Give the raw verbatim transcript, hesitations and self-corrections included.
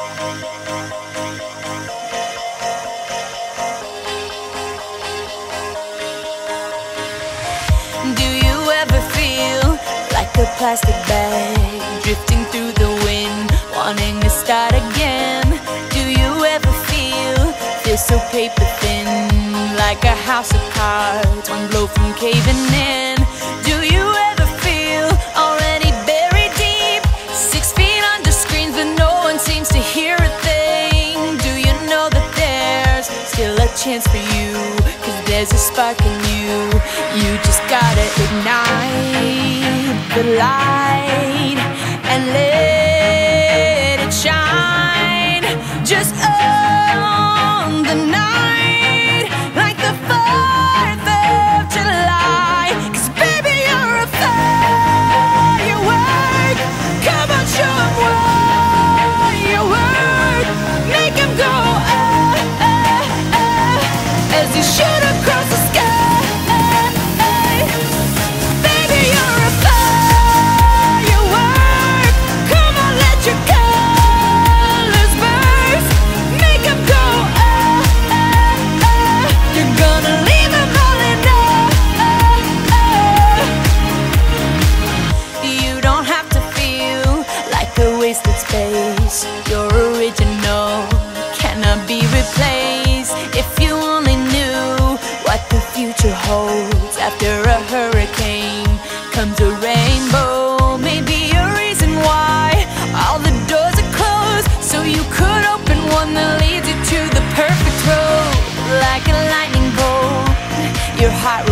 Do you ever feel like a plastic bag drifting through the wind, wanting to start again? Do you ever feel this so paper thin, like a house of cards, one blow from caving in? Do you ever feel already buried deep, six feet under screens but no one seems to hear a thing? Do you know that there's still a chance for you, 'cause there's a spark in you? You just gotta ignite the light and let it shine. Just own the night like the fourth of July. 'Cause baby, you're a firework. Come on, show 'em what you work. Make 'em go ah, ah, ah, as you shoot across the sky. Wasted space, your original cannot be replaced. If you only knew what the future holds, after a hurricane comes a rainbow. Maybe a reason why all the doors are closed, so you could open one that leads you to the perfect road. Like a lightning bolt, your heart will